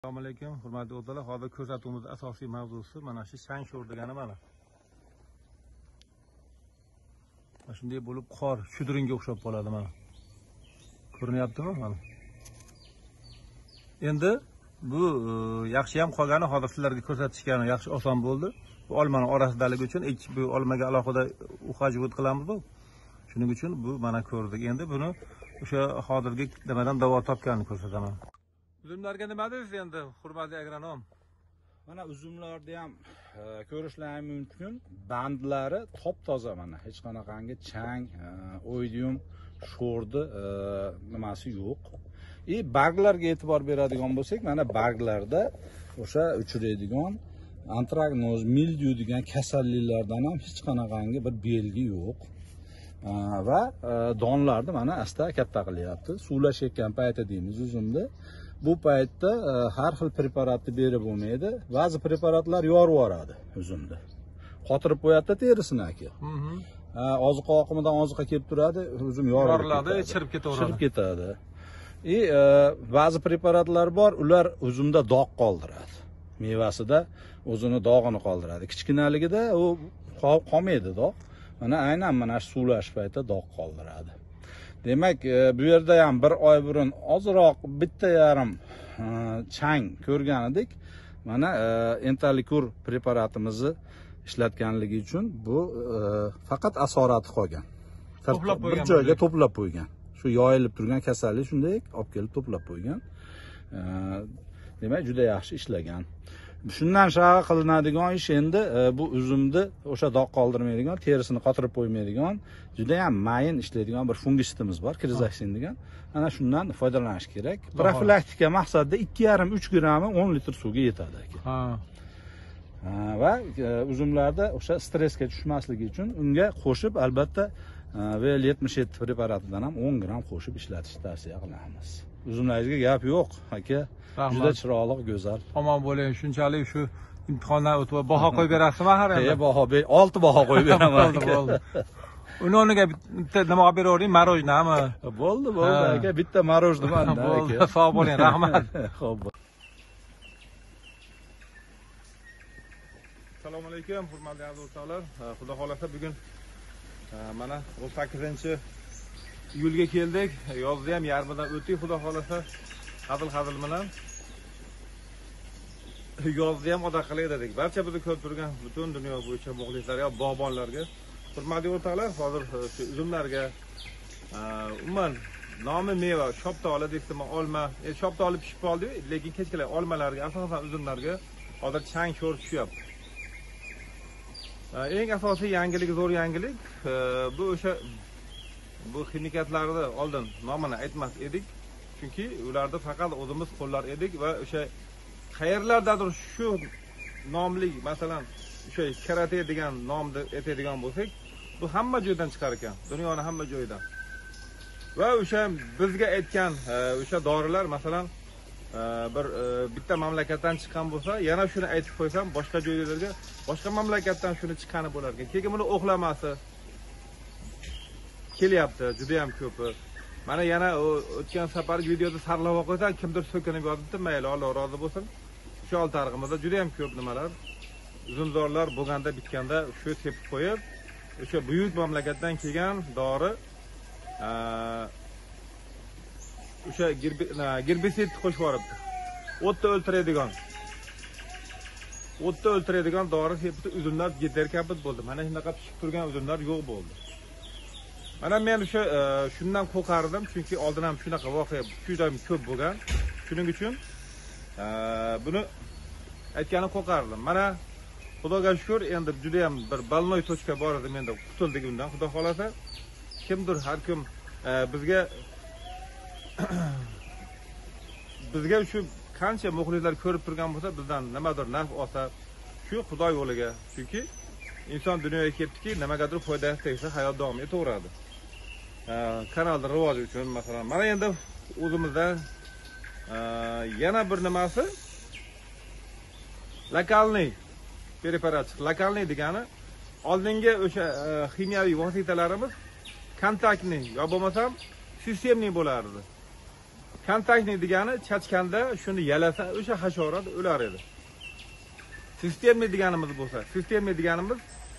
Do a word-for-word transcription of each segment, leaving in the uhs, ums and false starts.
Assalomu alaykum, hurmatli do'stlar. Hozir ko'rsatuvimiz asosiy mavzusi mana shu chang sho'r degani mana. Mana shunday bo'lib qor shudringga o'xshab qoladi mana. Ko'rinyaptimi mana? Endi bu yaxshi ham qolgani hozir sizlarga ko'rsatishgani yaxshi oson bo'ldi. Bu olmani orasidaligi uchun ikki bu olmaga alohida uhajvud qilamiz-ku. Shuning uchun bu mana ko'rdik. Endi buni o'sha hozirgi nimadan davo topganini ko'rsataman. Uzumlarga nima deysiz endi, hurmatli agronom? Mana uzumlarda ham ko'rishlari mumkin. Bandlari top-toza mana, hech qanaqangi chang, oidium, sho'rdi nimasi yo'q. E barglarga e'tibor beradigan bo'lsak, mana barglarda o'sha uchraydigan antragnoz, mildiyu degan kasalliklardan ham hech qanaqangi bir belgi yo'q. Va donlarni mana asta katta qilyapti. Suvlashayotgan payti deymiz uzumda. Bu paytda har xil preparatni berib bo'lmaydi. Ba'zi preparatlar yorib yuboradi uzumni. Qotirib qo'yadi terisini aka. Oziqa oqimidan oziqa kelib turadi, uzum yoriladi, chirib ketaveradi. Chirib ketadi. E ba'zi preparatlar bor, ular uzumda dog' qoldiradi. Mevasida o'zini dog'ini qoldiradi. Kichkinaligida u qolmaydi dog'. Mana aynan mana shu suvlash paytida dog' qoldiradi. Demak, bu yerda ham bir oy burun ozroq bitta yarim chang ko'rgan edik. Mana Entalikur preparatimizni ishlatganligi uchun bu faqat asorati qolgan. Bir joyga to'plab qo'ygan. Shu yoyilib turgan kasallik shunday olib kelib to'plab qo'ygan. Demak, juda yaxshi ishlagan. Shundan shag'a qilinadigan ish endi bu uzumni o'sha dog' qoldirmaydigan, terisini qotirib qo'ymaydigan, juda ham mayin ishlaydigan bir fungisitimiz bor, krizaksin degan. Ana shundan foydalanish kerak. Profilaktika maqsadida ikki yarim uch grammi o'n litr suvga yetadi aka. Ha. Va uzumlarda o'sha stressga tushmasligi uchun unga qo'shib albatta V L yetmish yetti preparatidan ham o'n gram qo'shib ishlatishni tavsiya qilamiz. Uzumlaringizga gap yo'q aka. Juda chiroyli, go'zal. Omon bo'ling, shunchalik shu imtihondan o'tib baho qo'yib berasizmi har endi? E, baho ber, olti baho qo'yib beraman. Bo'ldi. Uni o'rniga bitta nima olib beravering, marojnami? Bo'ldi, bo'ldi aka, bitta marojni manda aka. Sog' bo'ling, rahmat. Xo'p. Assalomu alaykum, hurmatli do'stlar. Xudo xolasa bugun mana o'n sakkizinchi iyulga keldik. Yozni ham yarmidan o'tdik, xudo xolasa. Hazil-hazil bilan yozni ham oda qilay dedik. Barcha bizni ko'rib turgan butun dunyo bo'yicha muxlislarga, bog'bonlarga, hurmatli o'rtoqlar, hozir shu uzumlarga umuman nomi meva, shoptoli deysizmi, olma, e shoptoli pishib qoldi, lekin kechgalar olmalarga, asosan uzumlarga hozir chang sho'r tushyapti. Eng asosiy yangilik, zo'r yangilik, bu o'sha bu ximikatlarni oldin nomini aytmas edik. Chunki ularda faqat o'zimiz qo'llar edik va o'sha qayerlardadir shu nomli, masalan, o'sha karate degan nomni aytadigan bo'lsak, bu hamma joydan chiqar ekan, dunyoning hamma joyidan. Va o'sha bizga aytgan o'sha dorilar, masalan, bir bitta mamlakatdan chiqqan bo'lsa, yana shuni aytib qo'ysam, boshqa joylarga, boshqa mamlakatdan shuni chiqqani bo'lar ekan. Keyin buni o'xlamasi kelyapti, juda ham ko'pi. Mana yana o'tgan safar videoda sarlab qo'ysam, kimdir so'kinib yozibdi, mayli, Alloh rozi bo'lsin. Shu oltarig'imizda juda ham ko'p nimalar, uzumzorlar bo'lganda bitganda shu tepib qo'yib, o'sha buyuk mamlakatdan kelgan dori o'sha gerbisid qo'shib yuboribdi. O'tda o'ltiradigan. O'tda o'ltiradigan dori tepib uzumlar yetar kapit bo'ldi. Mana shunaqa pishib turgan uzumlar yo'q bo'ldi. Mana men o'sha shundan qo'rqardim, chunki oldin ham shunaqa voqea juda ko'p bo'lgan. Shuning uchun buni aytganim qo'rqardim. Mana Xudoga shukr, endi juda ham bir balnoy tochka bor edi menda, qutuldik undan. Xudo xolasa, kimdir har kim bizga bizga shu qancha muxlislar ko'rib turgan bo'lsa, bizdan nimadir naf olsa, shu Xudo yo'liga. Chunki inson dunyoga kelibdiki, nimagadir foyda tegsa, hayot davom etaveradi. Kanalda rivoji uchun masalan, mana endi o'zimizda yana bir nimasi lokalniy preparat. Lokalniy degani oldingi o'sha ximiyaviy vositalarimiz kontaktni yo bo'lmasam sistemli bo'lardi. Kontaktnik degani chachkanda shuni yalasa o'sha hasharot o'lar edi. Sistemli deganimiz bo'lsa, sistemli deganimiz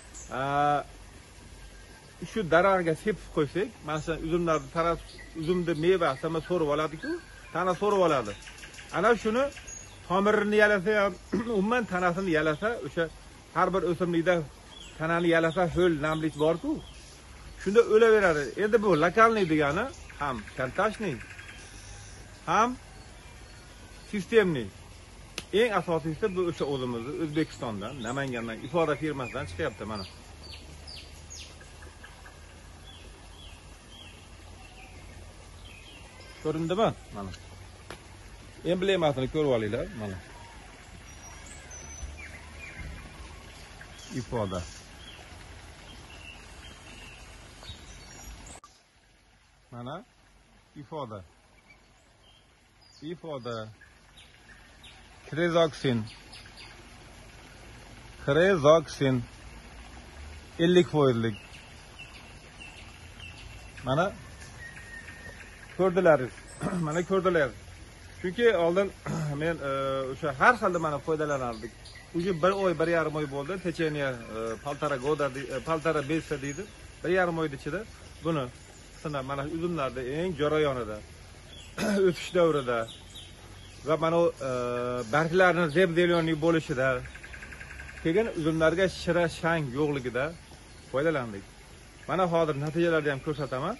shu daraxtga sepib qo'ysak, masalan, uzumlarni taraf uzumni mevasini so'rib oladi-ku, tana so'rib oladi. Ana shuni tomirini yalasa ham, umuman tanasini yalasa, o'sha har bir o'simlikda tanani yalasa ho'l namlik bor-ku. Shunda o'laveradi. Endi bu lokalniy degani ham kontachniy, ham sistemniy. Eng asosiysi bu o'sha o'zimizni O'zbekistondan, Namangandan, ifoda firmasidan chiqyapti mana. Ko'rindimi? Mana. Emblemasini ko'rib olinglar, mana. Ifoda. Mana ifoda. Ifoda. Krezoxin. Krezoxin. ellik foizlik. Mana ko'rdilaringiz. Mana ko'rdilar. Chunki oldin men o'sha har xilda mana foydalanardik. Uje bir oy, bir yarim oy bo'ldi. Techeniya paltara goda, paltara besa deydi. Bir yarim oy ichida buni sinab mana uzumlarda eng jarayonida, o'sish davrida va mana o barglarning zeb-zelionlik bo'lishida, keyin uzumlarga shira shang yo'qligida foydalandik. Mana hozir natijalarni ham ko'rsataman.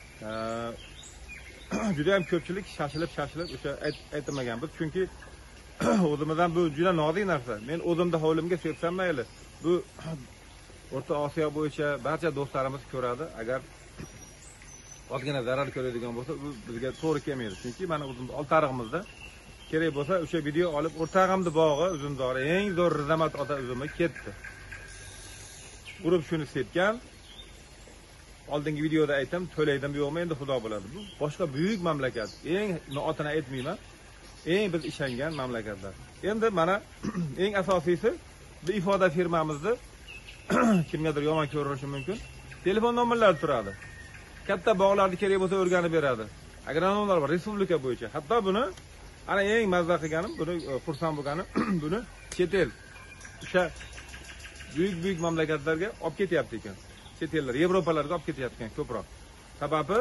Juda ham ko'pchilik shashilib shashilib o'sha aytmagan biz, chunki o'zimizdan bu juda nozik narsa. Men o'zimda hovlimga sepsam mayli. Bu O'rta Osiyo bo'yicha barcha do'stlarimiz ko'radi. Agar ozgina zarar ko'radigan bo'lsa, bu bizga to'g'ri kelmaydi. Chunki mana o'zimiz oltarig'imizda kerak bo'lsa o'sha video olib o'rtag'imni bog'i uzumdori eng zo'r Rizamat ota uzumi ketdi. Urib shuni sepgan. Oldingi videoda aytdim, to'laydimi yo'qmi, endi xudo biladi. Bu boshqa buyuk mamlakat. Eng otini aytmayman. Eng biz ishongan mamlakatlar. Endi mana eng asosiysi bu ifoda firmamizni kimgadir yomon ko'rinishi mumkin. Telefon nomerlari turadi. Katta bog'larni kerak bo'lsa o'rganib beradi. Agronomlar bor respublika bo'yicha. Hatto buni ana eng mazza qilganim, buni xursand bo'lganim, buni chet el o'sha buyuk-buyuk mamlakatlarga olib ketyapti ekan. Chet ellar, Yevropalarga olib ketyapti ekan ko'proq. Sababi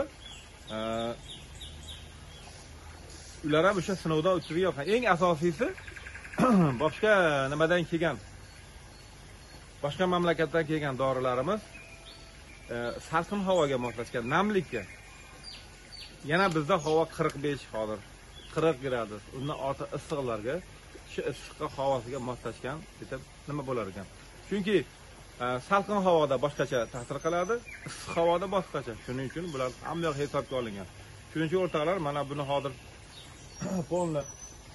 ular ham o'sha sinovdan o'tkazgan. Eng asosiysi boshqa nimadan kelgan, boshqa mamlakatdan kelgan dorilarimiz salqin havoga moslashgan, namlikka. Yana bizda havo qirq besh hozir, qirq gradus, undan ortiq issiqlarga, shu issiqqa havosiga moslashgan deb nima bo'lar ekan. Chunki salqin havoda boshqacha ta'sir qiladi, issiq havoda boshqacha. Shuning uchun bular hamma yoq hisobga olingan. Shuning uchun o'rtoqlar, mana buni hozir polni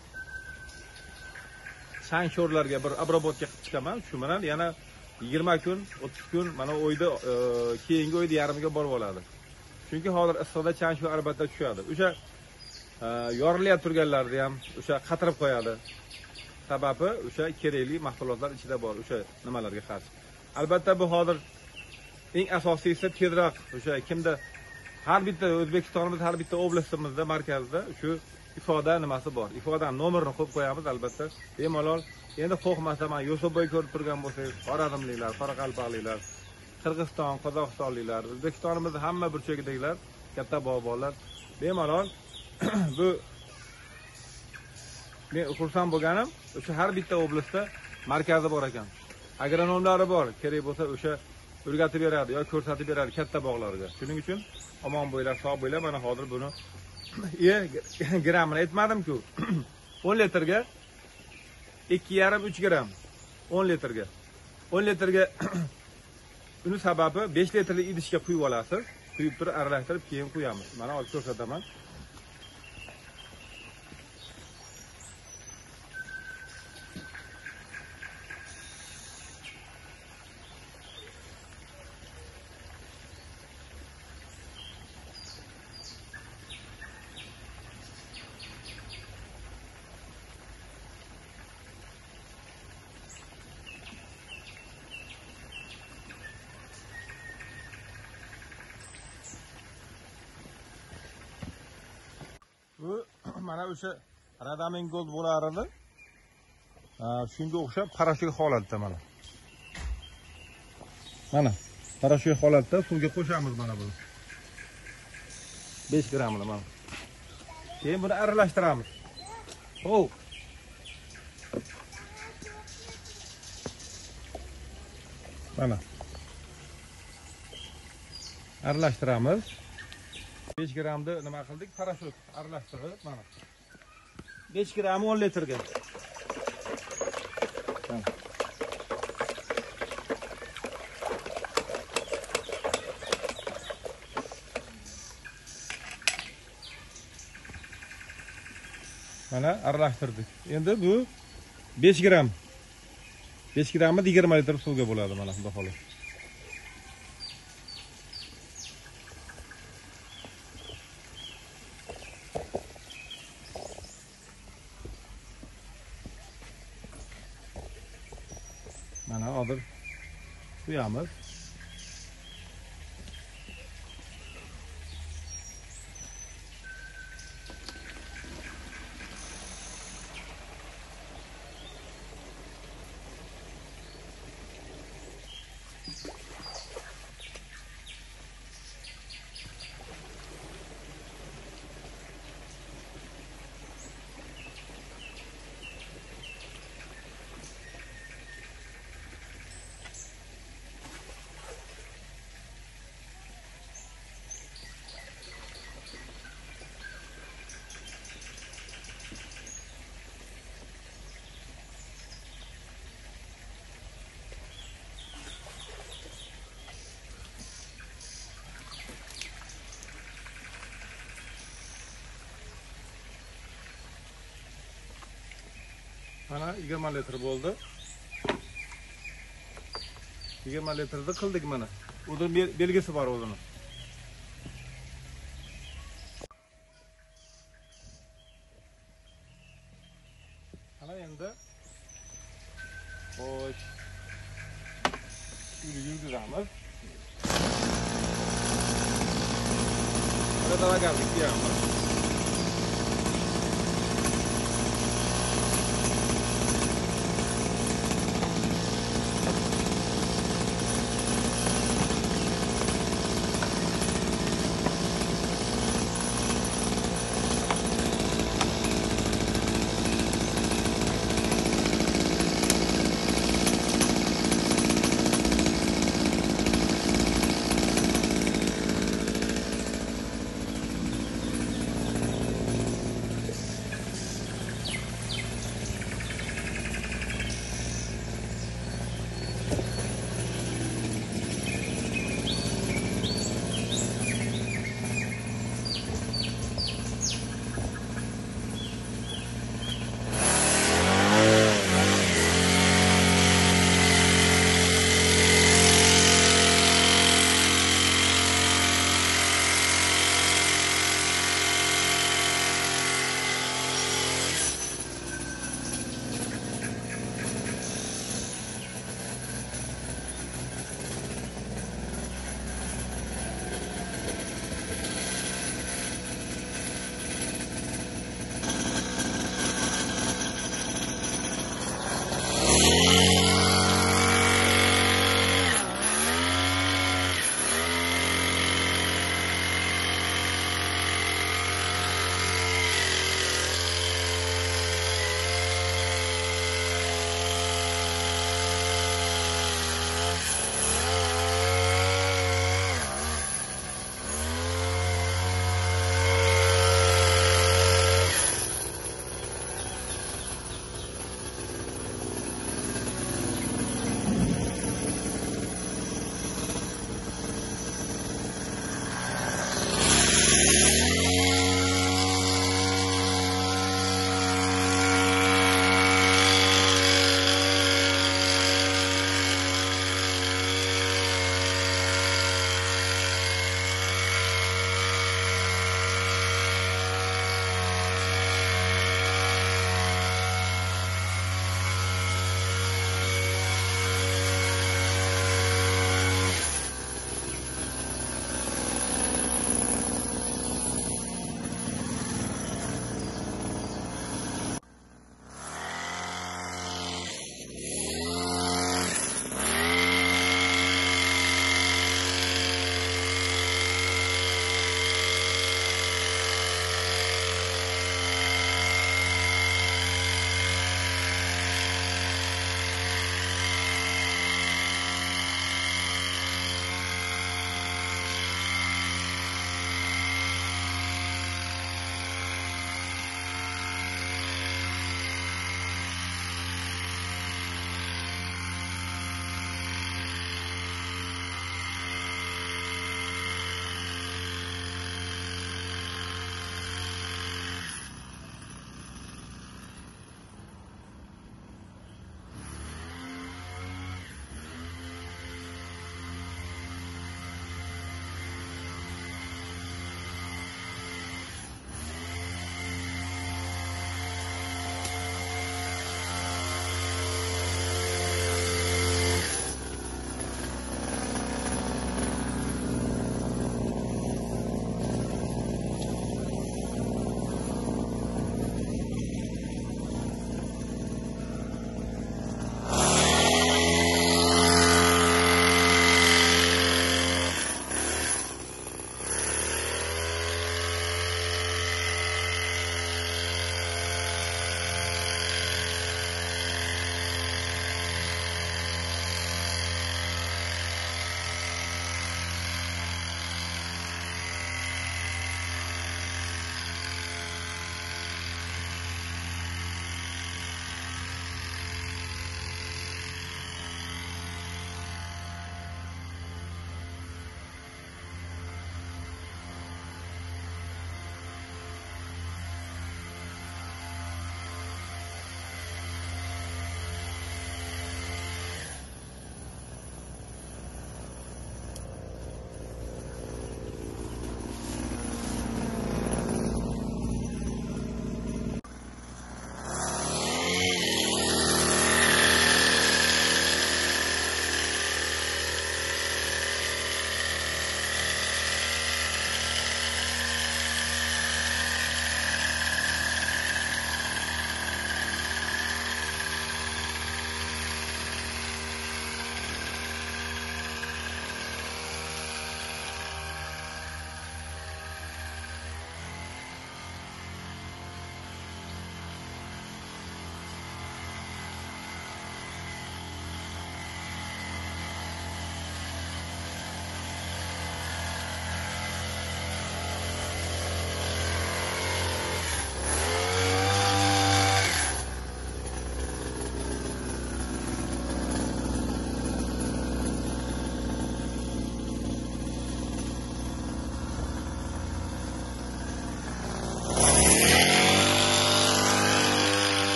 sang sho'rlarga bir obrobotka qilib chiqaman. Shu bilan yana yigirma kun, o'ttiz kun mana oyda keyingi oyda yarimiga borib oladi. Chunki hozir issiqda chang sho'r albatta tushadi. O'sha yorilayotib turganlarni ham o'sha qatirib qo'yadi. Sababi o'sha kerakli mahsulotlar ichida bor, o'sha nimalarga qarshi. Albatta bu hozir eng asosiysi tezroq o'sha kimda har bitta O'zbekistonimiz har bitta oblastimizda, markazda shu ifoda nimasi bor. Ifoda nomerini qo'yib qo'yamiz albatta. Bemalol endi xo'xmasa man Yo'soboy ko'rib turgan bo'lsangiz, Xorazmliklar, Qoraqalpoqliklar, Qirg'iziston, Qozog'istonliklar, O'zbekistonimizning hamma burchagidagilar, katta bobolar bemalol bu men xursand bo'lganim, o'sha har bitta oblastda markazi bor ekan. Agronomlari bor, kerak bo'lsa o'sha o'rgatib beradi yoki ko'rsatib beradi katta bog'larga. Shuning uchun omon bo'ylar, sog' bo'ylar. Mana hozir buni e grammini aytmadim-ku. o'n litrga ikki yarim uch gram. o'n litrga. o'n litrga uni sababi besh litrli idishga quyib olasiz. Quyib turib aralashtirib keyin quyamiz. Mana hozir ko'rsataman. mana o'sha Radamin Gold bo'lar edi. Shunga o'xshab parashyut holatda mana. Mana parashyut holatda suvga qo'shamiz mana buni. besh grammni mana. Keyin buni aralashtiramiz. Hov. Mana. Aralashtiramiz. besh grammni nima qildik? Parashyut aralashtirib mana. besh gramm o'n litrga. Mana aralashtirdik. Endi bu besh gramm. besh grammni yigirma litr suvga bo'ladi mana bunday holat. Mana hozir quyamiz. Mana yigirma litr bo'ldi. yigirma litrni qildik mana. O'zini belgisi bor o'zini. Mana endi xo'sh. Uyni yurgizamiz. Mana dalagarlik deyapmiz.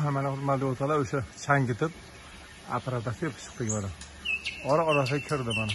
mana hurmatli o'rtoqlar, o'sha changitib apparatasi yopib chiqdik mana. Ora orasiga kirdi mana.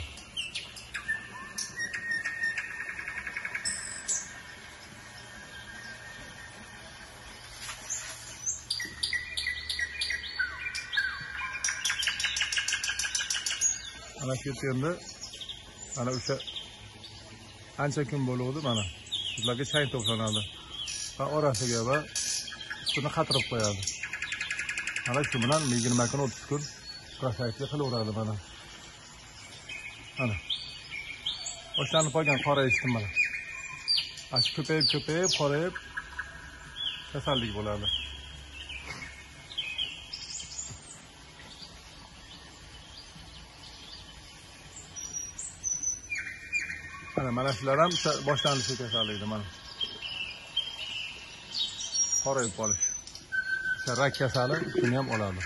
Mana shu yerda mana o'sha ancha kun bo'ldi mana. Ularga chang to'planadi. Va orasiga va ustini qatirib qo'yadi. Mana shu bilan yigirma kun o'ttiz kun prosaytga qilaveradi mana. Mana. O'shanib qolgan qora esdim mana. Ash ko'payib ko'payib qorayib kasallik bo'ladi. Mana mana shular ham boshlanishi kasallikda mana. Qorayib qolish. Rak kasali shuni ham oladi.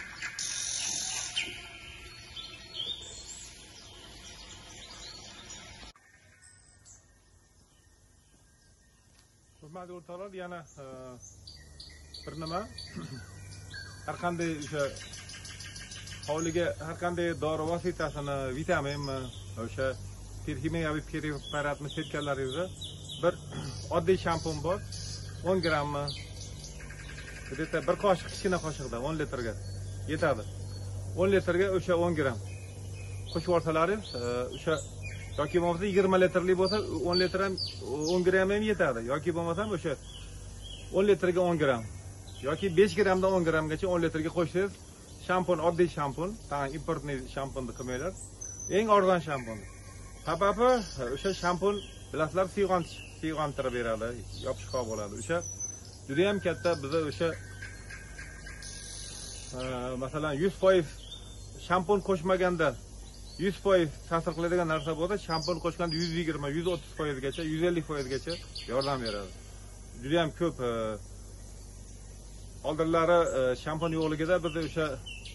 Hurmatli o'rtoqlar, yana bir nima, har qanday o'sha hovliga har qanday dori vositasini, vitaminmi, o'sha kimyoviy preparatni sepganlaringizda bir oddiy shampun bor, o'n grammmi, bitta bir qoshiq, kichkina qoshiqda o'n litrga yetadi. o'n litrga o'sha o'n gramm qo'shib olsalaringiz, o'sha yoki bo'lmasa yigirma litrlik bo'lsa o'n litr ham o'n gramm ham yetadi. Yoki bo'lmasa o'sha o'n litrga o'n gramm yoki besh grammdan o'n grammgacha o'n litrga qo'shsangiz, shampun, oddiy shampun, tag'in importniy shamponni qilmanglar. Eng arzon shampun. Sababi o'sha shampun bilasizlar, siyg'ontirib beradi, yopishqoq bo'ladi. O'sha juda ham katta bizda o'sha masalan yuz foiz shampun qo'shmaganda yuz foiz ta'sir qiladigan narsa bo'lsa, shampun qo'shganda yuz yigirma, yuz o'ttiz foizgacha, yuz ellik foizgacha yordam beradi. Juda ham ko'p oldinlari shampun yo'qligida biz o'sha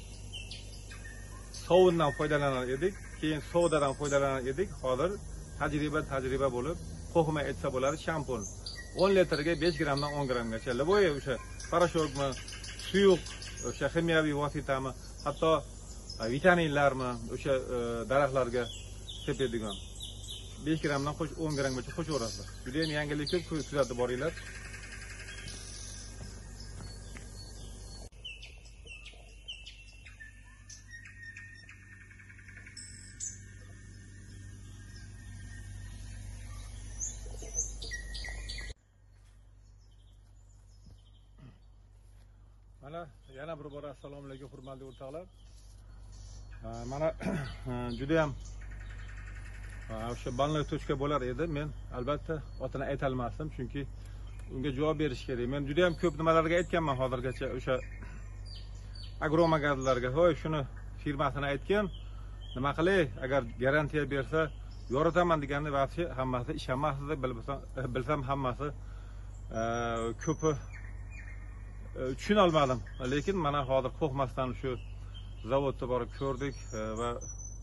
sovundan foydalanar edik, keyin sodadan foydalanar edik. Hozir tajriba tajriba bo'lib, qo'shmay aytsa bo'ladi, shampun o'n litrga besh grammdan o'n grammgacha. Liboy o'sha parashokmi, suyuq, o'sha kimyoviy vositami, hatto vitaminlarmi, o'sha daraxtlarga sepadigan besh grammdan qo'sh o'n grammgacha qo'shaverasizlar. Juda ham yangilik ko'p, kuzatib boringlar. Mana yana bir bora assalomu alaykum hurmatli o'rtoqlar. Mana juda ham o'sha banli tochka bo'lar edi. Men albatta otini ayta olmasdim, chunki unga javob berish kerak. Men juda ham ko'p nimalarga aytganman hozirgacha, o'sha agromagazlarga, "Hoy, shuni firmasini aytgan, nima qilay, agar garantiya bersa yoritaman" deganni vaqti hammasi ishonmasdi, bilsam bilsam hammasi ko'pi tushuna olmadim. Lekin mana hozir qo'rqmasdan shu zavodga borib ko'rdik va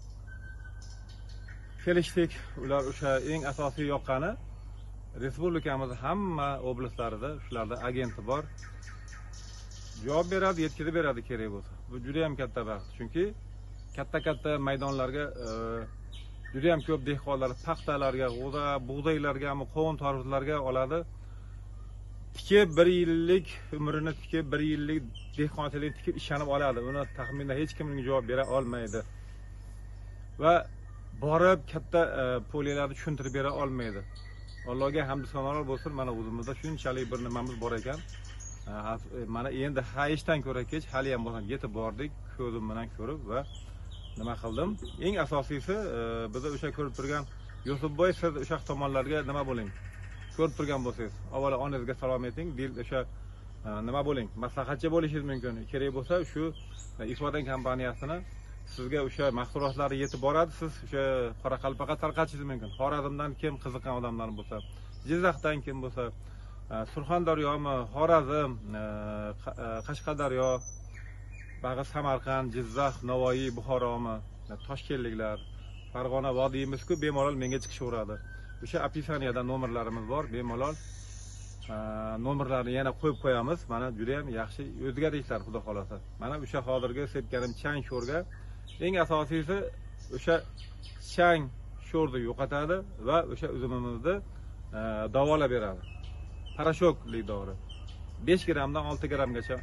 kelishdik. Ular o'sha eng asosiy yoqqani, respublikamiz hamma oblastlarida shularda agenti bor. Javob beradi, yetkazib beradi kerak bo'lsa. Bu juda ham katta baxt. Chunki katta-katta maydonlarga juda ham ko'p dehqonlar paxtalarga, g'o'za, bug'doylarga, qovun tarvuzlarga oladi. Tikib bir yillik umrini tikib bir yillik dehqonchilik tikib ishonib oladi. Uni taxminda hech kimning javob bera olmaydi. Va borib katta poliyalarni tushuntirib bera olmaydi. Allohga hamd sanolar bo'lsin, mana o'zimizda shunchalik bir nimamiz bor ekan. Mana endi hayishdan ko'ra kech hali ham bo'lsa yetib bordik, ko'zim bilan ko'rib va nima qildim? Eng asosiysi biz o'sha ko'rib turgan Yusufboy, siz o'sha tomonlarga nima bo'ling? Ko'rib turgan bo'lsangiz, avvalo onangizga salom ayting, dil o'sha nima bo'ling, maslahatchi bo'lishingiz mumkin. Kerak bo'lsa shu Isvodan kompaniyasini sizga o'sha mahsulotlari yetib boradi, siz o'sha Qoraqalpoqqa tarqatishingiz mumkin. Xorazmdan kim qiziqqan odamlar bo'lsa, Jizzaxdan kim bo'lsa, Surxondaryomi, Xorazm, Qashqadaryo, bag'i Samarqand, Jizzax, Navoiy, Buxoromi, Toshkentliklar, Farg'ona vodiyimiz-ku bemalol menga chiqishaveradi. O'sha opisaniyada nomerlarimiz bor, bemalol nomerlarni yana qo'yib qo'yamiz. Mana juda ham yaxshi o'zgarishlar xudo xolasa. Mana o'sha hozirgi sepganim chang sho'rga eng asosiysi o'sha chang sho'rni yo'qotadi va o'sha uzumimizni davolab beradi. Parashokli dori. besh grammdan olti grammgacha.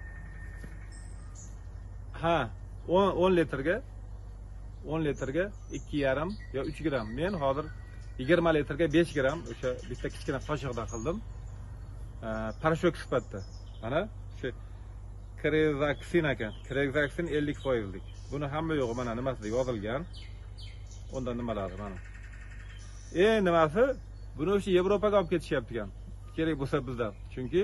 Ha, o'n litrga o'n litrga ikki yarim yo uch gramm. Men hozir yigirma litrga besh gramm o'sha bitta kichkina qoshiqda qildim. Parashok sifatida. Mana shu Krezaksin ekan. Krezaksin ellik foizlik. Buni hamma yo'g'i mana nimasida yozilgan. Unda nimalar mana. Eng nimasi buni o'sha Yevropaga olib ketishyapti ekan. Kerak bo'lsa bizdan. Chunki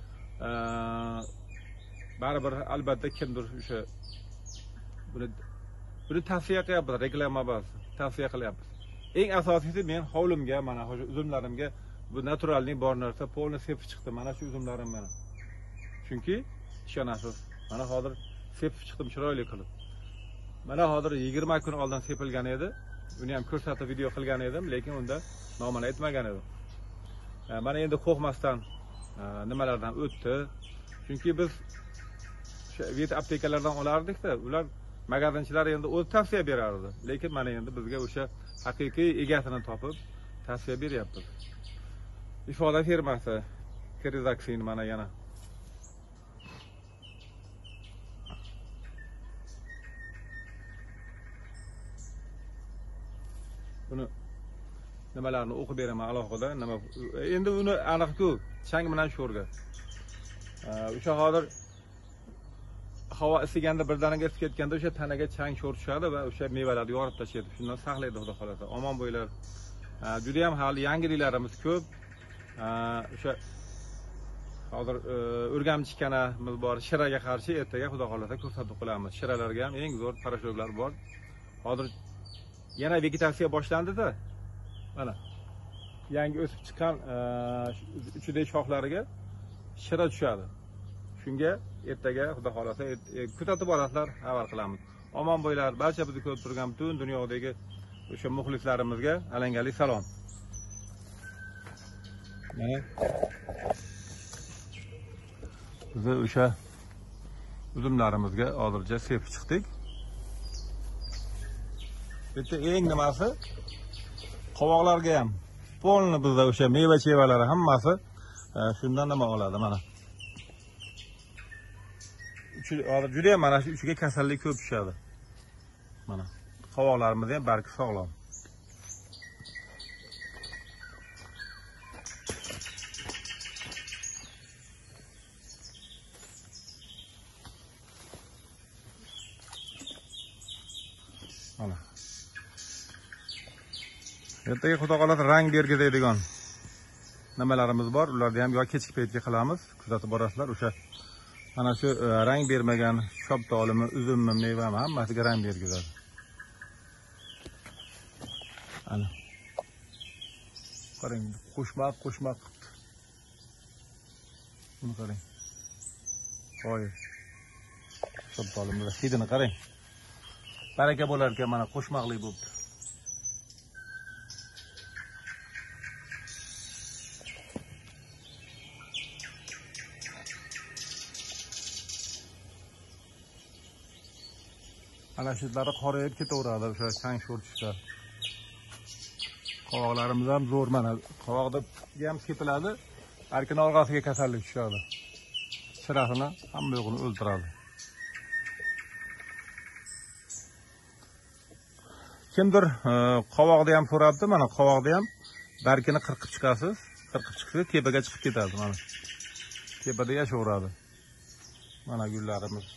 baribir albatta kimdir o'sha buni buni tavsiya qilyapmiz, reklama emas, tavsiya qilyapmiz. Eng asosiysi men hovlimga mana o'sha uzumlarimga bu naturalning bor narsa polni sepib chiqdi. Mana shu uzumlarim mana. Chunki ishonasiz, mana hozir sepib chiqdim chiroyli qilib. Mana hozir yigirma kun oldin sepilgan edi. Uni ham ko'rsatib video qilgan edim, lekin unda nomini aytmagan edim. Mana endi qo'rqmasdan nimalardan o'tdi. Chunki biz o'sha vet aptekalardan olardik-da, ular magazinchilar endi o'z tavsiya berardi. Lekin mana endi bizga o'sha haqiqiy egasini topib tavsiya beryapti. Ifoda firmasi Krezaksin mana yana. Buni nimalarni o'qib beraman alohida. Nima endi uni aniq-ku chang bilan sho'rga. O'sha hozir havo isiganda birdaniga isib ketganda o'sha tanaga chang sho'r tushadi va o'sha mevalarni yorib tashlaydi. Shundan saqlaydi xudo xolasa. Omon bo'ylar. Juda ham hali yangiliklarimiz ko'p. O'sha hozir o'rgamchi kanamiz bor, shiraga qarshi ertaga xudo xolasa ko'rsatib qo'yamiz. Shiralarga ham eng zo'r parashoklar bor. Hozir yana vegetatsiya boshlandi-da. Mana yangi o'sib chiqqan uchidagi shoxlariga shira tushadi. Shunga ertaga xudo xolasa kuzatib borasizlar, xabar qilamiz. Omon bo'ylar, barcha bizni ko'rib turgan butun dunyodagi o'sha muxlislarimizga alangali salom. Mana biz o'sha uzumlarimizga hozircha sepib chiqdik. Bitta eng nimasi qovoqlarga ham polni bizda o'sha meva-chevalari hammasi shundan nima oladi mana. Hozir juda ham mana shu uchiga kasallik ko'p tushadi. Mana qovoqlarimiz ham barki sog'lom. Mana. Ertaga xudo xolasa rang bergizadigan nimalarimiz bor. Ularni ham yo kechki paytga qilamiz, kuzatib borasizlar. O'sha mana shu rang bermagan shoptolimi, uzummi, mevami hammasiga rang bergizadi. Ana. Qarang, qo'shmaq, qo'shmaq. Buni qarang. Voy. Shoptolimizda hidini qarang. Baraka bo'lar ekan, mana qo'shmaqlik bo'libdi. Ana shunlari qorayib ketaveradi o'sha chang sho'r tushsa. Qovoqlarimiz ham zo'r mana. Qovoqda ham sepiladi, balki orqasiga kasallik tushadi. Shirasini hamma yo'qini o'ldiradi. Kimdir qovoqda ham so'rabdi, mana qovoqda ham barkini qirqib chiqasiz. Qirqib chiqsa tepaga chiqib ketadi mana. Tepada yashaveradi. Mana gullarimiz.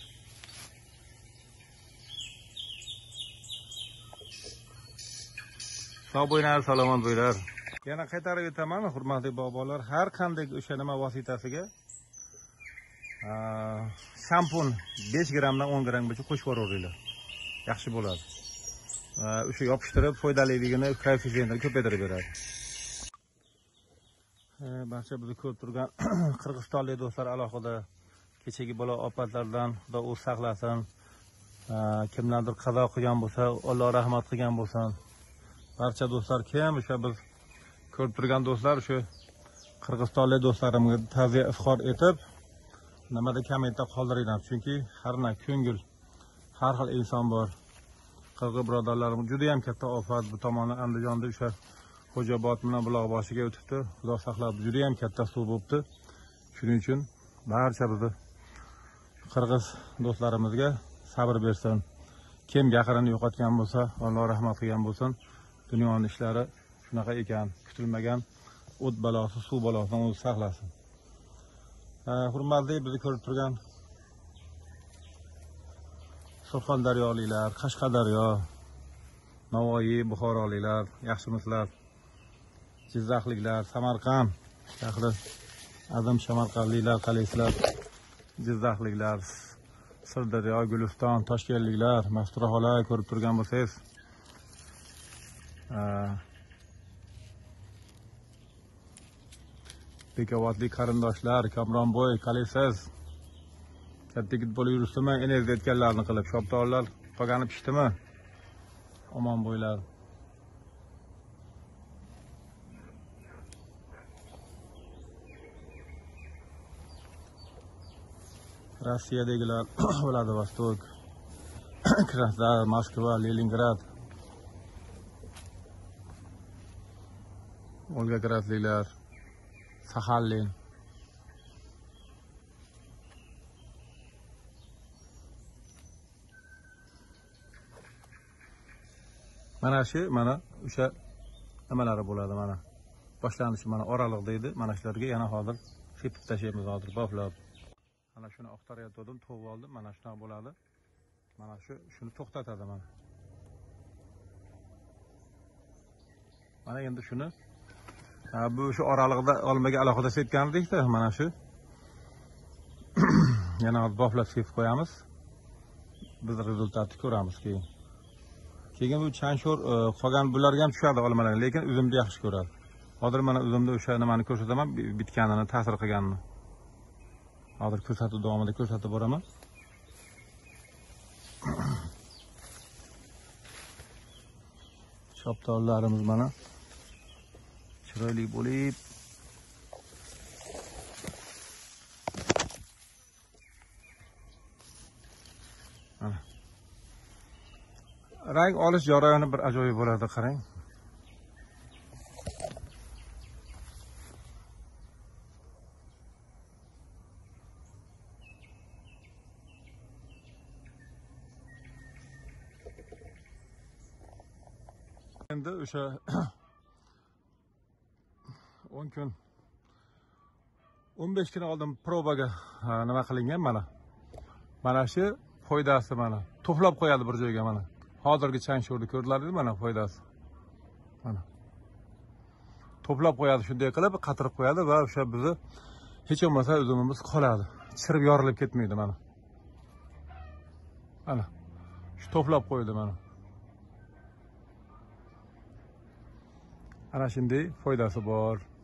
Sog' bo'linglar, salomat bo'linglar. Yana qaytarib aytaman, hurmatli bobolar, har qanday o'sha nima vositasiga shampun besh grammdan o'n grammgacha qo'shib yuboringlar. Yaxshi bo'ladi. O'sha yopishtirib foydaliligini, koeffitsiyentini ko'paytirib beradi. Barcha bizni ko'rib turgan qirg'izistonlik do'stlar alohida kechagi bola ofatlardan Xudo o'z saqlasin. Kimlardir qazo qilgan bo'lsa, Alloh rahmat qilgan bo'lsin. Barcha do'stlar kim o'sha biz ko'rib turgan do'stlar shu qirg'izistonlik do'stlarimga ta'ziya izhor etib, nimada kommentda qoldiringlar, chunki har na ko'ngil, har xil inson bor. Qirg'iz birodarlarim juda ham katta ofat bu tomoni Andijonda o'sha Xo'jobod bilan buloq boshiga o'tibdi. Xudo saqlab, juda ham katta suv bo'libdi. Shuning uchun barcha bizni qirg'iz do'stlarimizga sabr bersin. Kim yaqinini yo'qotgan bo'lsa, Alloh rahmat qilgan bo'lsin. Dunyoning ishlari shunaqa ekan, kutilmagan o't balosi, suv balosidan o'zi saqlasin. Hurmatli bizni ko'rib turgan Surxondaryoliklar, Qashqadaryo, Navoiy, Buxoroliklar, yaxshimisizlar? Jizzaxliklar, Samarqand shahri azim Samarqandliklar, qalaysizlar? Jizzaxliklar, Sirdaryo, Guliston, Toshkentliklar, Mastura xola ko'rib turgan bo'lsangiz, Bekobodlik qarindoshlar, Kamronbo'y, qalaysizlar? Katta yigit bo'lib yuribsizmi? Enerji etganlarni qilib, shoptorlar qolgani pishdimi? Omon bo'ylar. Rossiyadagilar Vladivostok, Krasnodar, Moskva, Leningrad, Volgogradliklar, Saxalin, mana shu mana o'sha nimalari bo'ladi, mana boshlanishi mana oraliq deydi. Mana shularga yana hozir sepib tashlaymiz, hozir boflab. Mana shuni oqtarayotgandim, to'g'ib oldim. Mana shunaqa bo'ladi. Mana shu shuni to'xtatadi mana. Mana endi shuni bu shu oraliqda olmaga alohida sepgan edikda, mana shu. Yana boflab sepib qo'yamiz. Biz rezultatni ko'ramiz keyin. Keyin bu chanshor qolgan bularga ham tushadi olmalar, lekin uzumni yaxshi ko'radi. Hozir mana uzumda o'sha nimani ko'rsataman, bitganini, ta'sir qilganini. Hozir ko'rsatib davomida ko'rsatib boraman. Shoptorlarimiz mana chiroyli bo'lib, mana rang olish jarayoni bir ajoyib bo'ladi, qarang. Endi o'sha o'n kun o'n besh kun oldin probaga nima qilingan mana. Mana shu foydasi mana. To'plab qo'yadi bir joyga mana. Hozirgi chanshorni ko'rdilaringiz mana foydasi. Mana. To'plab qo'yadi, shunday qilib qatirib qo'yadi va o'sha bizni hech bo'lmasa uzumimiz qoladi. Chirib yorilib ketmaydi mana. Mana. Shu to'plab qo'ydi mana. Ana shunday foydasi bor.